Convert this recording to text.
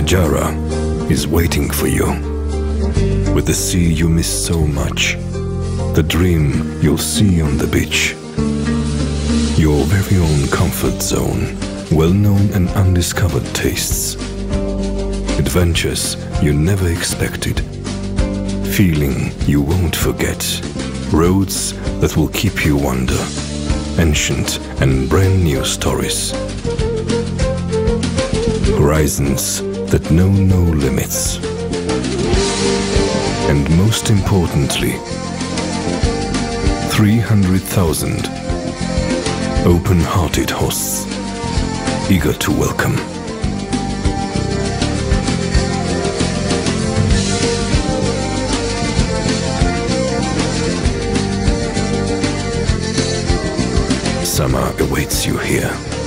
Ajara is waiting for you. With the sea you miss so much, the dream you'll see on the beach. Your very own comfort zone, well-known and undiscovered tastes. Adventures you never expected. Feeling you won't forget. Roads that will keep you wonder. Ancient and brand new stories. Horizons that know no limits. And most importantly, 300,000 open-hearted hosts eager to welcome. Summer awaits you here.